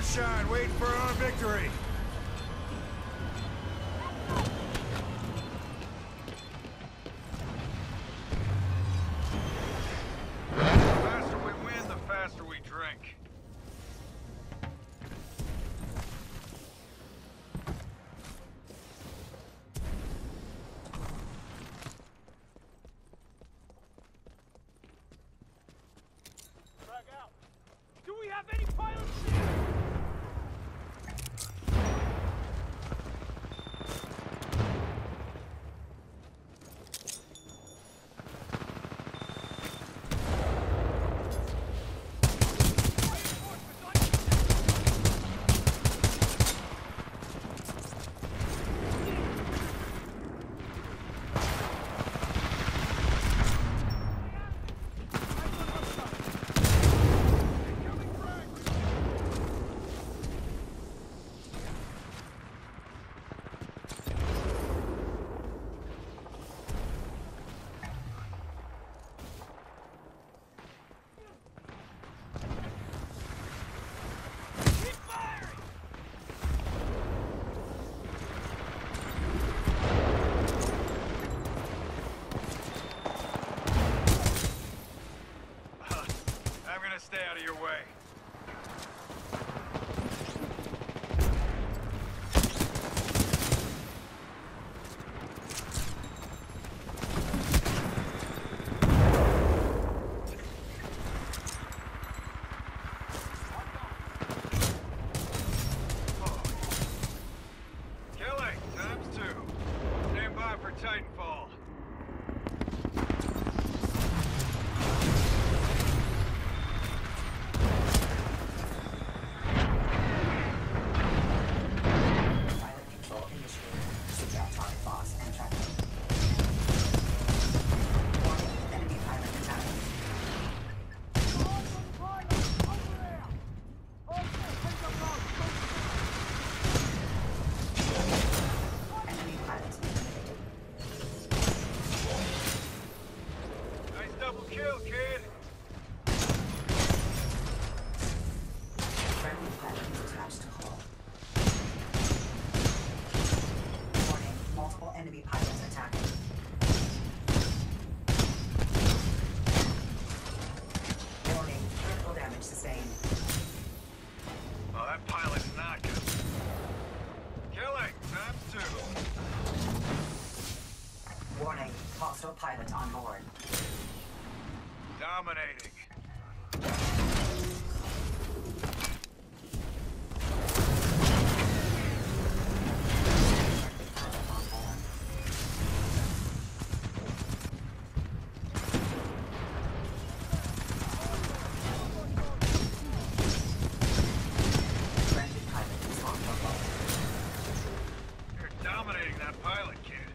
shine, waiting for our victory. The faster we win, the faster we drink. Frag out. Do we have any pilots? Stay out of your way. Kelly, ×2. Stand by for Titanfall. Double kill, kid! Friendly pilot attached to hull. Warning, multiple enemy pilots attacking. Warning, critical damage sustained. Oh, that pilot's not good. Killing, ×2. Warning, hostile pilot on board. Dominating. Friendly pilot is on board. You're dominating that pilot, kid.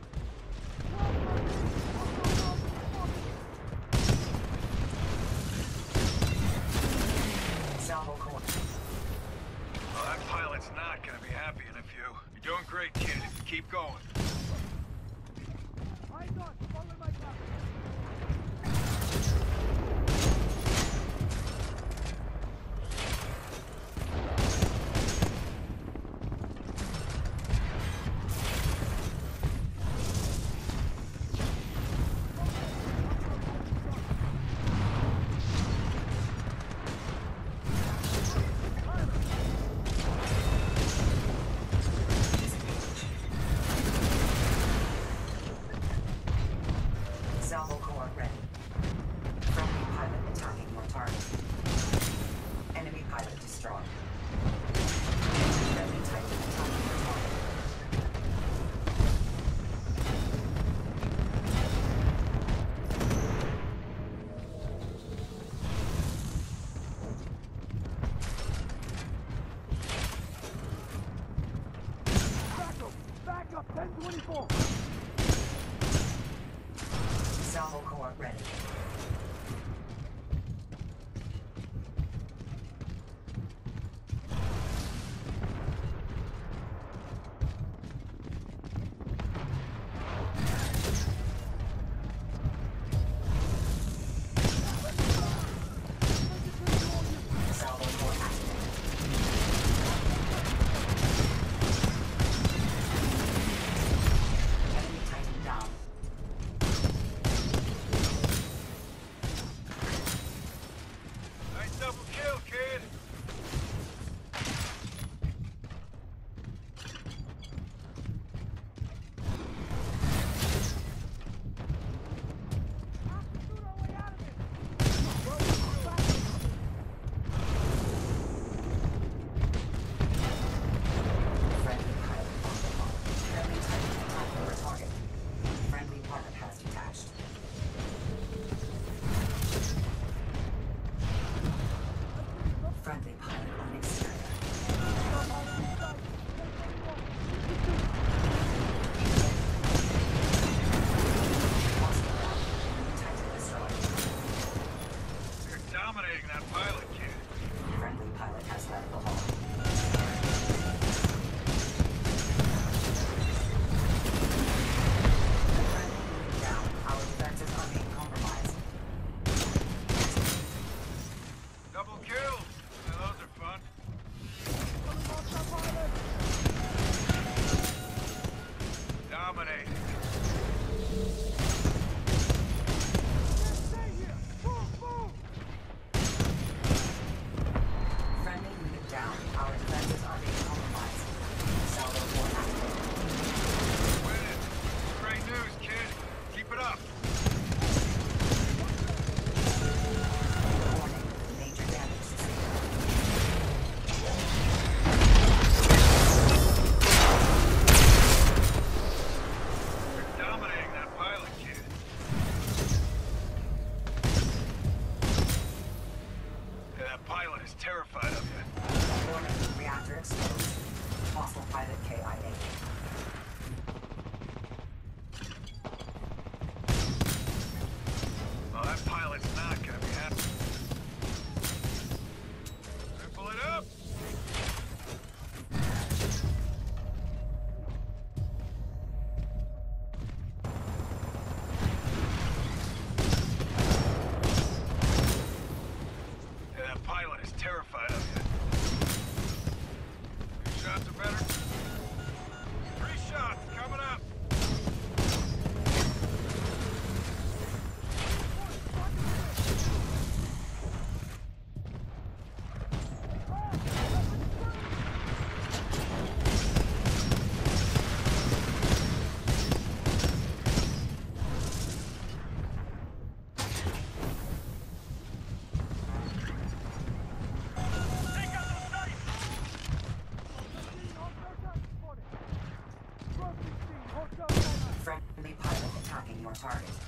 Salvo core. Well, that pilot's not gonna be happy in a few. You're doing great, kid. Keep going. I got follow my path. Salvo core ready. Friendly pilot attacking your target. Enemy pilot destroyed. Friendly Titan attacking your target. Back up, 1024. Salvo core ready. Salvo core activated. double kill, kid. Friendly pilot on the phone. Enemy Titan attacking your target. Friendly pilot has detached. Friendly pilot on exterior. Enemy Titan destroyed. You're dominating that pilot, kid. Friendly pilot has left the hall. Friendly unit down. Our defenses are being compromised. Double kill. Now those are fun. Dominating. Stay here! Move, move! Friendly unit down. Our defenses are being compromised. Salvo 4 active. Winning. Great news, kid. Keep it up. Warning. Major damage sustained. You're dominating that pilot, kid. Yeah, that pilot is terrified of you. Warning. Reactor exposed. Hostile pilot KIA. Well, that pilot's not gonna be happy. Ripple it up! Yeah, that pilot is terrified of you. 3 shots are better. 3 shots coming up! Take out those sights! Friendly pilot attacking your target.